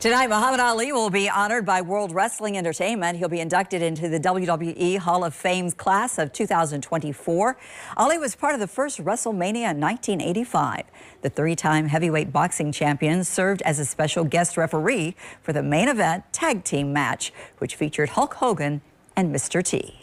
Tonight, Muhammad Ali will be honored by World Wrestling Entertainment. He'll be inducted into the WWE Hall of Fame class of 2024. Ali was part of the first WrestleMania in 1985. The three-time heavyweight boxing champion served as a special guest referee for the main event tag team match, which featured Hulk Hogan and Mr. T.